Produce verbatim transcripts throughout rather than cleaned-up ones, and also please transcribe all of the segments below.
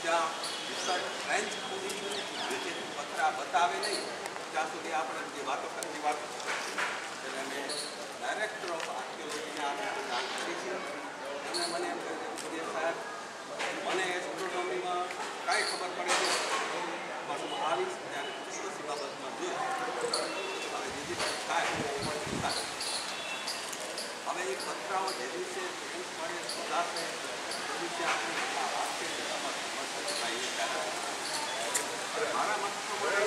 જ્યાં research French જે પથરા બતાવે નહીં ત્યાં સુધી આપણે જે વાતો કરતી વાતો એટલે મેં ડાયરેક્ટર ઓફ આર્કિયોલોજીને આપણે જાણ કરી છે અને મને એમ કહ્યું કે સાહેબ મને એસ્ટ્રોનોમીમાં કાંઈ ખબર પડે છે પાછું આવીશ ત્યારે ચોક્કસ બાબતમાં જોઈએ હવે બીજી થાય હવે એ પથરાઓ જે દિવસે ફ્રેન્ચ મળે સુધાશે એ દિવસે આપણે આ વાત છે મારા મત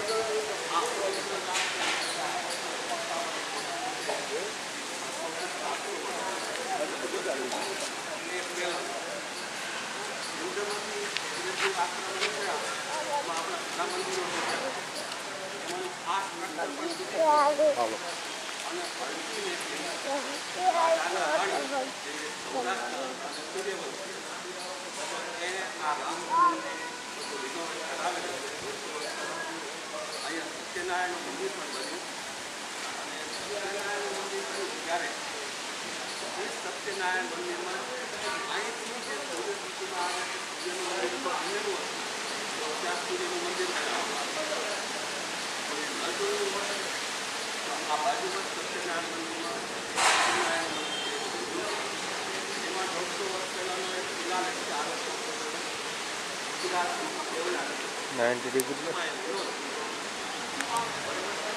સત્યનારાયણ મંદિર પણ બન્યું અને સત્યનારાયણ મંદિર બન્યું ત્યારે એ સત્યનારાયણ મંદિરમાં અહીંથી જે સૂર્ય ઋતુમાં આવે સૂર્યનું મંદિર તો બનેલું હતું ત્યાં સૂર્યનું મંદિર બનાવવામાં આવ્યું જોયું હોય તો આ બાજુમાં સત્યનારાયણ મંદિરમાં સત્યનારાયણ મંદિર એમાં દોઢસો વર્ષ પહેલાંનો એક શિલાલેખ છે આ લોકો નાઇન્ટી ડિગ્રી